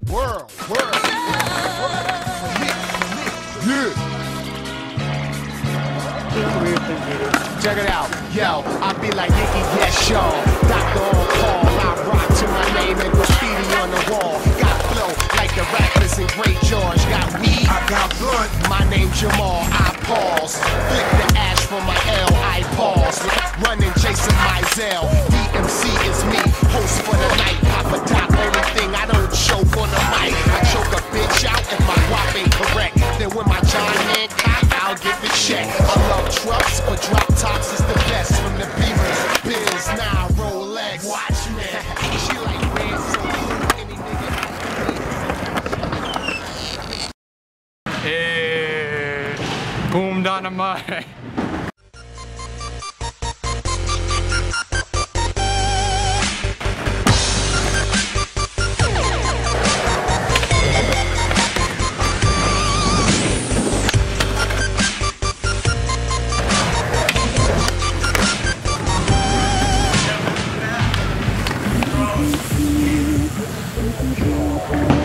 World. Check it out, yo, I be like Nicky, yes, y'all. Doctor on call, I rock to my name and graffiti on the wall. Got flow like the rappers in Great George. Got weed, I got blunt. My name Jamal, I pause. Flick the ash from my L, I pause. Running Jason Mizell, DMC is me. Host for the night, Papa Doc, only thing I don't choke on the mic. I choke a bitch out if my wop ain't correct. Then when my John Hancock, I'll give it check. I love trucks, but drop tops is the best. From the Beamers, Biz, now Rolex. Watch me. She like red, so any nigga. Hey, boom dynamite. Thank you.